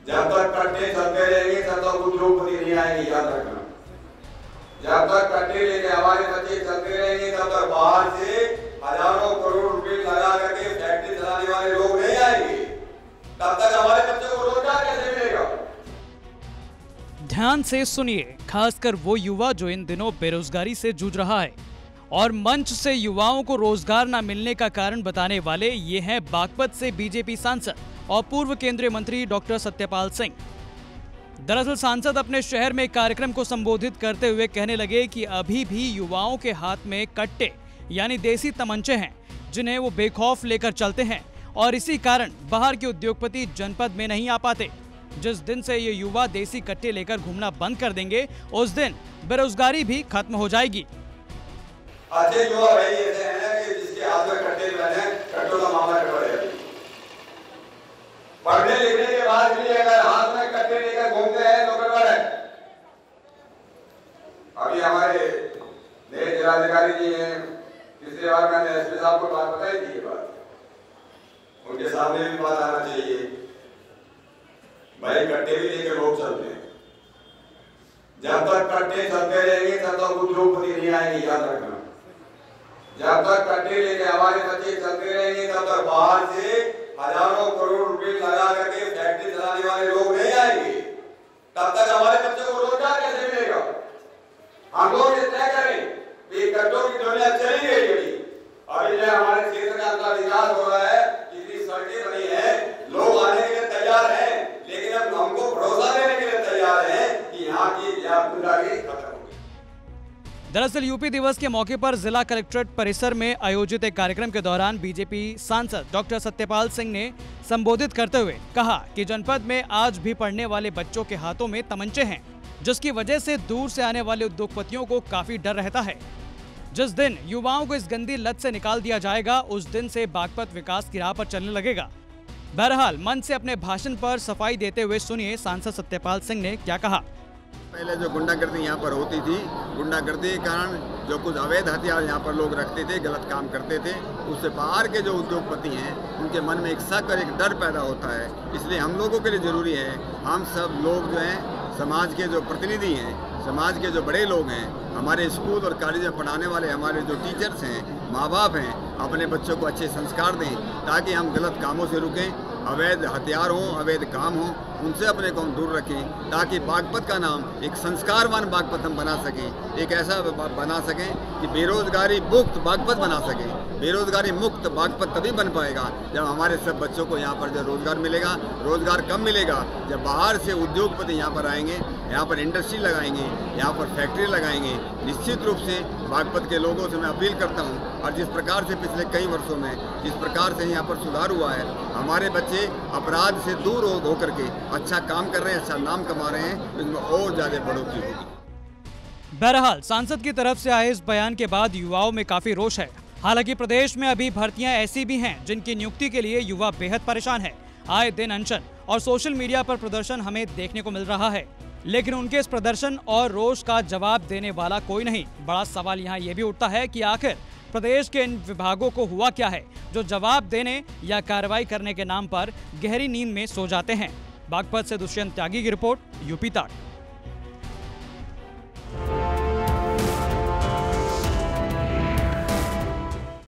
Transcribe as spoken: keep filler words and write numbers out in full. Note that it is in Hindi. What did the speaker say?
जब तक कट्टे चलते रहेंगे तब तक उद्योगपति नहीं आएंगे, याद रखना। जब तक कट्टे लेके हमारे बच्चे चलते रहेंगे तब तक बाहर से हजारों करोड़ रुपए लगा करके फैक्ट्री चलाने वाले लोग नहीं आएंगे। तब तक हमारे बच्चों को रोजगार कैसे मिलेगा? ध्यान से सुनिए, खासकर वो युवा जो इन दिनों बेरोजगारी से जूझ रहा है और मंच से युवाओं को रोजगार न मिलने का कारण बताने वाले ये हैं बागपत से बीजेपी सांसद और पूर्व केंद्रीय मंत्री डॉक्टर सत्यपाल सिंह। दरअसल सांसद अपने शहर में एक कार्यक्रम को संबोधित करते हुए कहने लगे कि अभी भी युवाओं के हाथ में कट्टे यानी देसी तमंचे हैं जिन्हें वो बेखौफ लेकर चलते हैं और इसी कारण बाहर के उद्योगपति जनपद में नहीं आ पाते। जिस दिन से ये युवा देसी कट्टे लेकर घूमना बंद कर देंगे उस दिन बेरोजगारी भी खत्म हो जाएगी। अच्छे युवा भाई ऐसे हैं कि जिसके हाथ में कट्टे बने, कट्टों का मामला कटवा रहे हैं। पढ़ने लिखने के बाद भी अगर हाथ में कट्टे लेकर घूमते हैं तो गड़बड़ है। अभी हमारे नए जिलाधिकारी जी हैं, पिछले बार मैंने एसपी साहब को बात बताई थी, ये बात उनके सामने भी बात आना चाहिए। भाई कट्टे भी लेकर लोग चलते हैं, जब तक कट्टे चलते रहेंगे तब तक उद्योगपति नहीं आएंगे, याद रखना। जब तक कट्टे लेके हमारे बच्चे चलते रहेंगे तब तक बाहर से हजारों करोड़ रुपए लगा करके फैक्ट्री चलाने वाले लोग नहीं आएंगे। तब तक हमारे बच्चों को रोजगार कैसे मिलेगा? हम लोग ये तय करें कि कट्टों की दुनिया चली गई। अभी जो हमारे क्षेत्र का अपना विकास हो रहा है, कितनी सड़कें बनी है, लोग आने के लिए तैयार हैं, लेकिन अब हमको भरोसा देने के लिए तैयार है कि यहाँ की गुंडागर्दी खत्म होगी। दरअसल यूपी दिवस के मौके पर जिला कलेक्ट्रेट परिसर में आयोजित एक कार्यक्रम के दौरान बीजेपी सांसद डॉक्टर सत्यपाल सिंह ने संबोधित करते हुए कहा कि जनपद में आज भी पढ़ने वाले बच्चों के हाथों में तमंचे हैं, जिसकी वजह से दूर से आने वाले उद्योगपतियों को काफी डर रहता है। जिस दिन युवाओं को इस गंदी लत से निकाल दिया जाएगा उस दिन से बागपत विकास की राह पर चलने लगेगा। बहरहाल मंच से अपने भाषण पर सफाई देते हुए सुनिए सांसद सत्यपाल सिंह ने क्या कहा। पहले जो गुंडागर्दी यहाँ पर होती थी, गुंडागर्दी के कारण जो कुछ अवैध हथियार यहाँ पर लोग रखते थे, गलत काम करते थे, उससे बाहर के जो उद्योगपति हैं उनके मन में एक शक और एक डर पैदा होता है। इसलिए हम लोगों के लिए ज़रूरी है, हम सब लोग जो हैं समाज के जो प्रतिनिधि हैं, समाज के जो बड़े लोग हैं, हमारे स्कूल और कॉलेज में पढ़ाने वाले हमारे जो टीचर्स हैं, माँ बाप हैं, अपने बच्चों को अच्छे संस्कार दें ताकि हम गलत कामों से रुकें, अवैध हथियार हों, अवैध काम हों, उनसे अपने को हम दूर रखें ताकि बागपत का नाम एक संस्कारवान बागपत हम बना सकें, एक ऐसा बना सकें कि बेरोजगारी मुक्त बागपत बना सकें। बेरोजगारी मुक्त बागपत तभी बन पाएगा जब हमारे सब बच्चों को यहाँ पर जब रोजगार मिलेगा। रोजगार कब मिलेगा? जब बाहर से उद्योगपति यहाँ पर आएंगे, यहाँ पर इंडस्ट्री लगाएंगे, यहाँ पर फैक्ट्री लगाएंगे। निश्चित रूप से बागपत के लोगों से मैं अपील करता हूँ, और जिस प्रकार से पिछले कई वर्षों में जिस प्रकार से यहाँ पर सुधार हुआ है, हमारे बच्चे अपराध से दूर हो होकर के अच्छा काम कर रहे हैं, अच्छा नाम कमा रहे हैं, इसमें और ज्यादा बढ़ोतरी होगी। बहरहाल सांसद की तरफ से आए इस बयान के बाद युवाओं में काफी रोष है। हालांकि प्रदेश में अभी भर्तियां ऐसी भी हैं जिनकी नियुक्ति के लिए युवा बेहद परेशान है। आए दिन अनशन और सोशल मीडिया पर प्रदर्शन हमें देखने को मिल रहा है, लेकिन उनके इस प्रदर्शन और रोष का जवाब देने वाला कोई नहीं। बड़ा सवाल यहाँ ये भी उठता है कि आखिर प्रदेश के इन विभागों को हुआ क्या है जो जवाब देने या कार्रवाई करने के नाम पर गहरी नींद में सो जाते हैं। बागपत से दुष्यंत त्यागी की रिपोर्ट, यूपी तक।